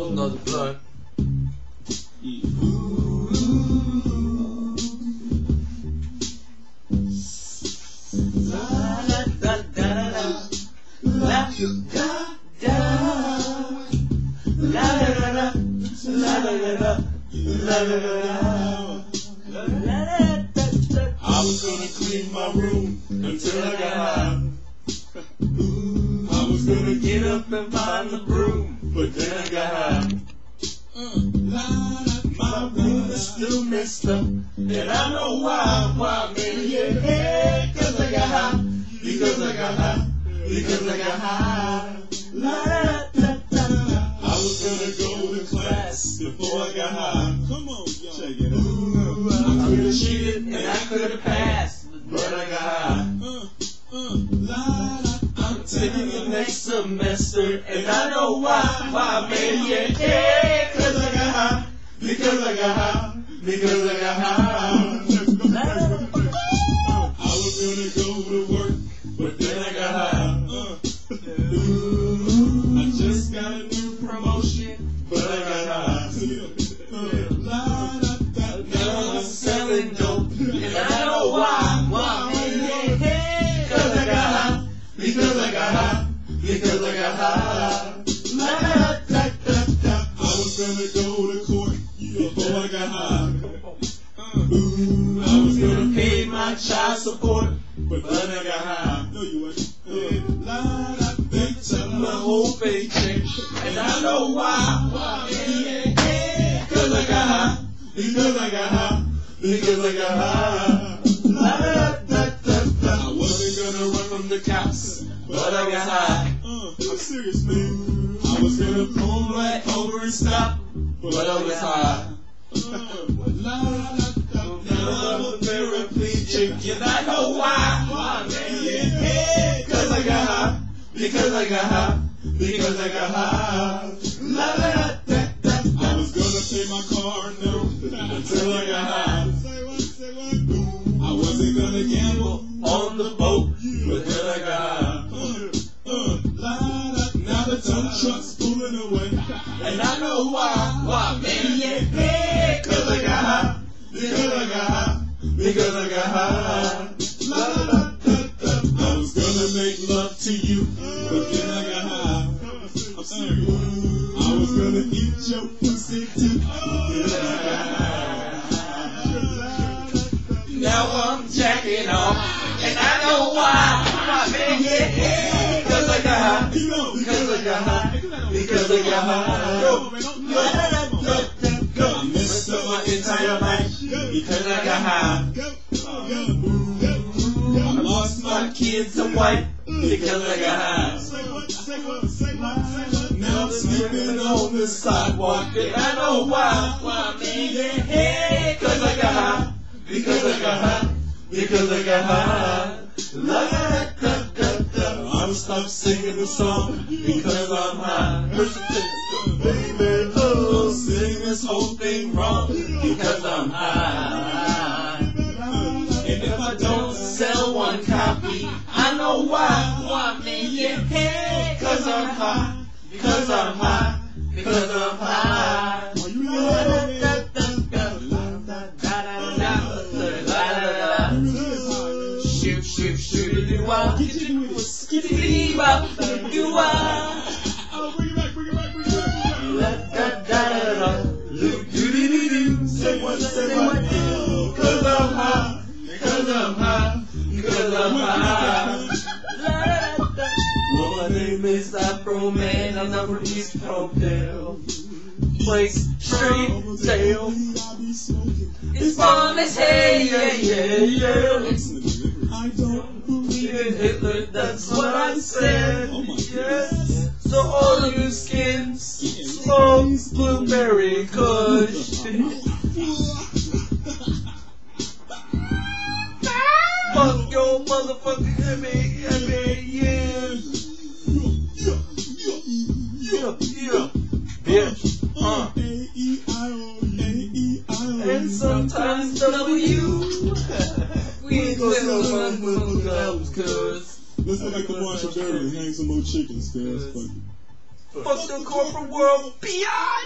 roll another blunt. I was gonna clean my room until I got high. I was gonna get up and find the broom, but then I got high. My room is still messed up, and I know why, man, yeah, cause I got high, because I got high, because I got high. I was gonna go to class before I got high. Come on, y'all. Check it out. I could have cheated and I could have passed, but I got high. I'm taking the next semester, and I know why, man, yeah, cause I got high, because I got high, because I got high. I was gonna go to work, but then I got high. I just got a new promotion, but I got high. Now I'm selling dope, and I know why, man, yeah, cause I got high, because I got high, because I got high. I was gonna go to court before I got high. I was gonna pay my child support, but then I got high. No, you wasn't. They took my whole paycheck, and I know why, yeah, cause I got high, because I got high, because I got high. I wasn't gonna run from the cops, but I got high. I'm serious, man. I was gonna pull right over and stop, but I was high. Now I'm a paraplegic, and I know why, man, yeah, cause I got high, because I got high, because I got high. I was gonna pay my car note until I got high. I wasn't gonna gamble on the boat, but then I got high. Now the tow truck's pulling away, and I know why, man, yeah, cause I got high, because I got high, because I got high. I was gonna make love to you, but then I got high. I'm serious. I was gonna eat your pussy too. Now I'm jacking off, and I know why, man, yeah, cause I got high, because I got high, because I got high. I messed up my entire life, because I got high. I lost my kids and wife, because I got high. Now I'm sleeping on the sidewalk, and I know why, man, yeah, cause I got high, because I got high, because I got high. I'm stop singing the song because I'm high. Baby, oh, sing this whole thing wrong because I'm high. And if I don't sell one copy, I know why, man, yeah, cause I'm high, because I'm high, because I'm high. Are you shoot-a-doo-wah, skitty-dee-wah, do-wah. Oh, bring it back. Do-do-do-do. Say what, cause I'm high, because I'm high, because I'm high. Well, my name is Afro Man, and I'm from East Hopedale. Place straight tail. It's fun as hell, yeah. I don't believe in Hitler, that's what I said. Yes. So all of you skins, smoke blueberry kush. Fuck your motherfucking yeah. Bitch, and sometimes W. We ain't gonna sell some little girls, cuz. Let's go back to Marshall Berry and hang some more chickens, cuz. Fuck the corporate world, P.I.